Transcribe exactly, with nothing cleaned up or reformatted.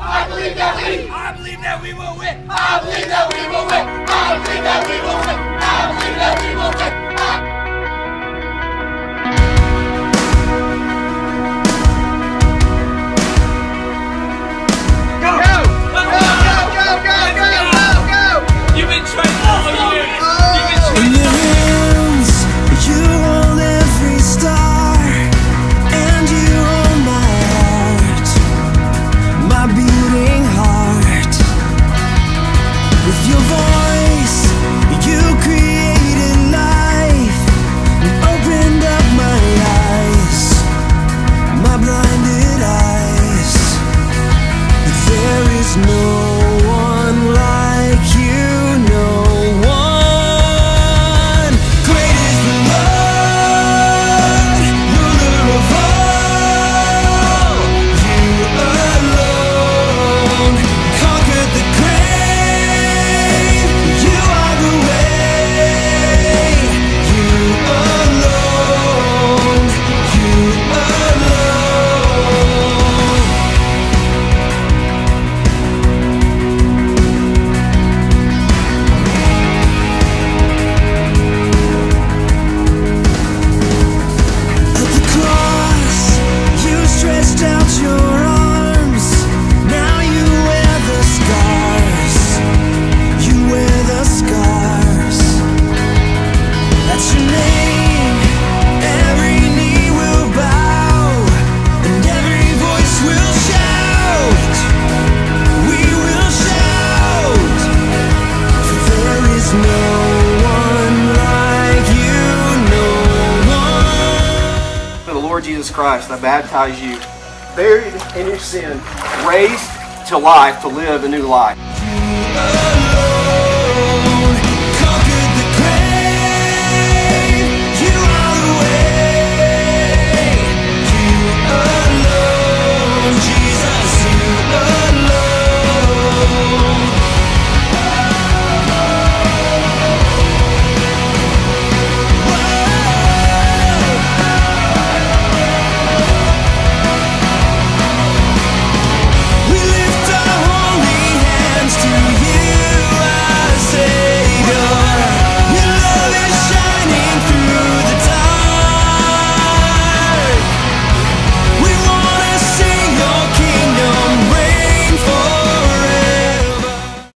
I believe that we. I believe that we will win. I believe that we will win. I believe that we will win. I believe that we will win. Go! Go! Go! Go! Go! Go! Go! Go! You've been training all year. You've been training. In your hands, you hold every star, and you hold my heart, my beating heart. With your voice, you created life and opened up my eyes, my blinded eyes. There is no one like you, no one. Great is the Lord, ruler of all. You alone conquered the grave. You are the way. You alone, you alone. At the cross, you stretched out your arms. Now you wear the scars. You wear the scars. That's your name. Every knee will bow, and every voice will shout. We will shout. For there is no one like you, no one. For the Lord Jesus Christ, I baptize you, buried in your sin, raised to life to live a new life. You alone.